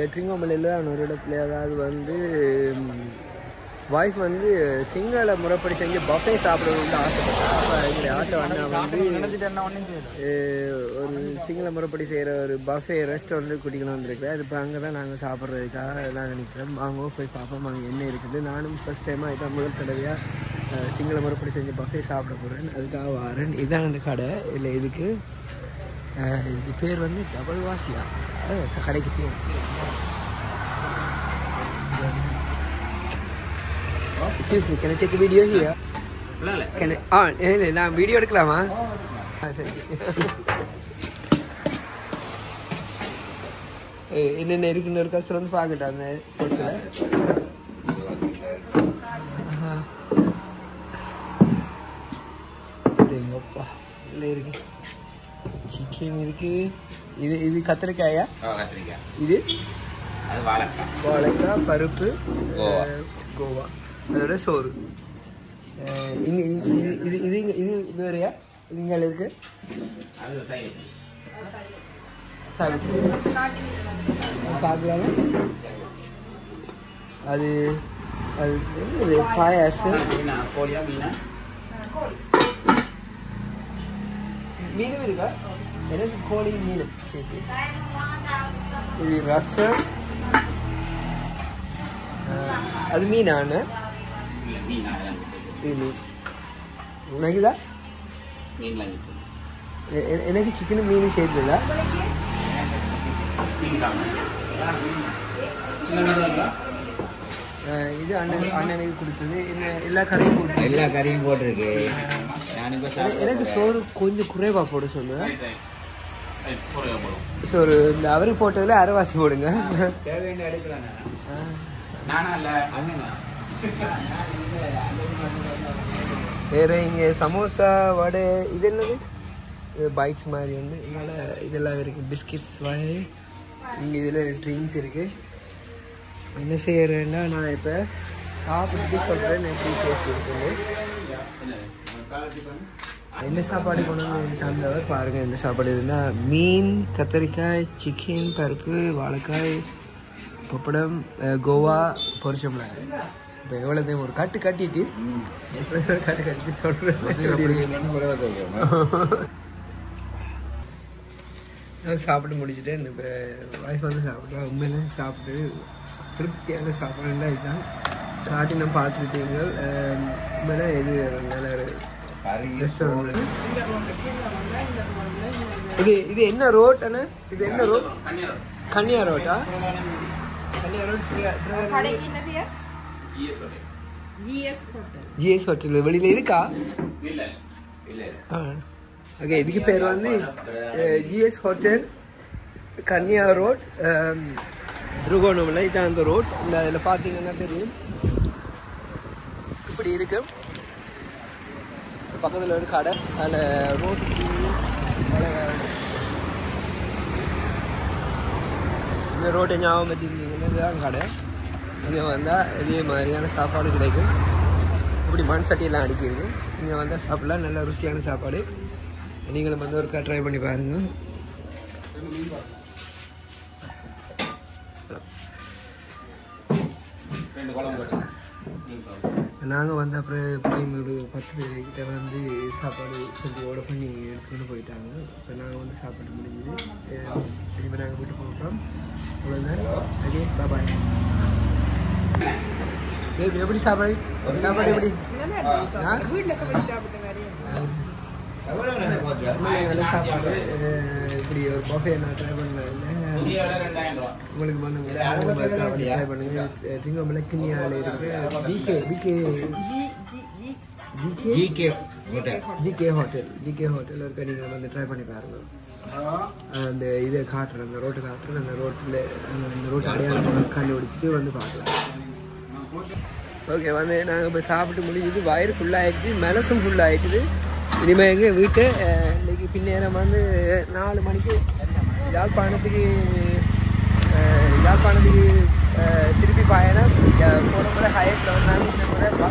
ட்ரிங்கோமலையில் ஒரு இடத்துல அதாவது வந்து வைஃப் வந்து சிங்கள முறைப்படி செஞ்சு பஃபே சாப்பிடணும்னு ஆசைப்பட்டேன். அப்போ எங்களுடைய ஆட்டை வந்து ஒரு சிங்கள முறைப்படி செய்கிற ஒரு பஃபே ரெஸ்டாரண்ட்டு கூட்டிக்கணும் வந்துருக்கேன். அது இப்போ அங்கே தான் நாங்கள் சாப்பிட்றதுக்காக நாங்கள் நிற்கிறோம். அவங்க போய் பார்ப்போம் அங்கே என்ன இருக்குது. நானும் ஃபஸ்ட் டைமாக இதான் முதல் தடவையாக சிங்கள முறைப்படி செஞ்சு பஃபே சாப்பிட போகிறேன். அதுக்காக வரேன். இதுதான் அந்த கடை. இல்லை இதுக்கு இது பேர் வந்து டபுள் வாசியா கடைக்கு பேர். Excuse me, can I take a video here? Can I? நான் வீடியோ எடுக்கலாமா? சரி. என்னென்ன இருக்குன்னு ஒரு கஷ்டம் வந்து பார்க்கட்டா அந்த பொருட்சில். எங்கப்பா இல்லை இருக்கு. சிக்கன் இருக்கு. இது கத்திரிக்காயா? இது வாழைக்காய் பருப்பு கோவா அதோட சோறு. இது வேறையா? இது இங்கே இருக்கு. பார்க்கலாமா? அது அது பாயாசம். மீனும் இருக்கா? எனக்கு கோழி மீன் சேர்த்து. இது ரசம். அது மீனான உனக்குதா? எனக்கு சிக்கன் மீன் சேர்த்துதா? இது அண்ணனுக்கு கொடுத்தது. எல்லா கறியும் போட்டிருக்கு. எனக்கு சோறு கொஞ்சம் குறைவா போட சொல்லுவேன். சோறு இந்த அவருக்கு போட்டதுல அரைவாசி போடுங்க. வேற இங்க சமோசா வடை இது என்னது பைட்ஸ் மாதிரி வந்து இதனால் இதெல்லாம் இருக்குது. பிஸ்கட்ஸ் வகை இங்கே இதில் ட்ரிங்க்ஸ் இருக்குது. என்ன செய்யறேன்னா நான் இப்போ சாப்பிட்டு சொல்கிறேன். எப்படி டேஸ்ட் இருக்குது என்ன சாப்பாடு கொண்டு வந்து தந்தவர் பாருங்கள். என்ன சாப்பாடு இதுன்னா மீன் கத்திரிக்காய் சிக்கன் பருப்பு வாழைக்காய் பப்படம் கோவா பொரிச்சோம்ல. இப்போ எவ்வளோ டைம் ஒரு கட்டிட்டு கட்டி சொல்கிறேன். சாப்பிட்டு முடிச்சுட்டேன். இப்போ வைஃப் வந்து சாப்பிட்டா உண்மையிலே சாப்பிட்டு திருப்தியான சாப்பாடுலாம் இதுதான். காட்டி நான் பார்த்துக்கிட்டீங்க. உண்மையிலே இது நல்ல ரெஸ்டாரண்ட். இது என்ன ரோட் அண்ணா? இது என்ன ரோட்? கன்னியா ரோட்டா? கன்னியா ரோட். ஜிஎஸ் ஹோட்டல் வெளியில் இருக்கா? ஓகே, இதுக்கு பேர் வந்து GS hotel Kanniya road Trincomalee. இதான் அந்த ரோட். இந்த அதில் பார்த்தீங்கன்னா தெரியும் இப்படி இருக்கு. பக்கத்தில் ஒரு கடை. அதில் ரோட்டுக்கு இந்த ரோட்டை ஞாபகம் வச்சுருந்தீங்கன்னா இதுதான் கடை. இங்கே வந்தால் இதே மாதிரியான சாப்பாடு கிடைக்கும். இப்படி மண் சட்டியெல்லாம் அடிக்கிறது. இங்கே வந்தால் சாப்பிடலாம். நல்ல ருசியான சாப்பாடு. நீங்களும் வந்து ஒருக்கா ட்ரை பண்ணி பாருங்கள். நாங்கள் வந்து அப்புறம் பிள்ளைங்க ஒரு 10 பேர்கிட்ட வந்து சாப்பாடு சொல்லி ஆர்டர் பண்ணி எடுத்துகிட்டு போயிட்டாங்க. இப்போ நாங்கள் வந்து சாப்பாடு முடிஞ்சுது. திரும்ப நாங்கள் வீட்டு போகிறோம். அவ்வளோதான். Okay, bye. எப்படி சாப்பாடு எப்படி? நல்ல சாப்பாடு. இப்படி ஒரு பஃபே நான் ட்ரை பண்ணல. உங்களுக்கு ட்ரை பண்ணுங்க. ட்ரிங்கோமலை கிண்ணியால இருக்கு ஜிகே ஹோட்டல் இருக்க. நீங்கள் வந்து ட்ரை பண்ணி பாருங்க. அந்த இதை காட்டுறேன், அந்த ரோட்டை காட்டுறேன். அந்த ரோட்டில் அந்த ரோட்டு அடையாளம் கண்டுபிடிச்சிட்டு வந்து பார்க்கலாம். ஓகே, வந்து நாங்கள் இப்போ சாப்பிட்டு முடிஞ்சுது. வயிறு ஃபுல்லாகிடுச்சு, மனசும் ஃபுல்லாகிடுது. இனிமேல் எங்கள் வீட்டை இன்றைக்கி பின்னேரம் வந்து 4 மணிக்கு யாழ்ப்பாணத்துக்கு திருப்பி பயணம். போன முறை ஹையட்டில் வந்தாங்க, இந்த முறை